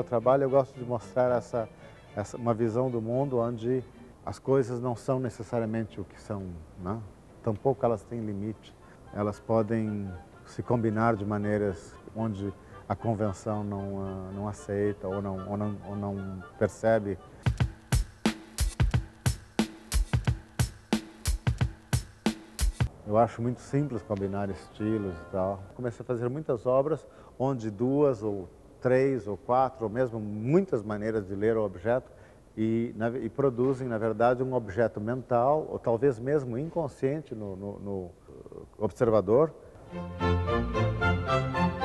meu trabalho eu gosto de mostrar uma visão do mundo onde as coisas não são necessariamente o que são, né? Tampouco elas têm limite. Elas podem se combinar de maneiras onde a convenção não aceita ou não percebe. Eu acho muito simples combinar estilos e tal. Comecei a fazer muitas obras onde 2 ou 3 ou 4 ou mesmo muitas maneiras de ler o objeto e produzem, na verdade, um objeto mental ou talvez mesmo inconsciente no observador.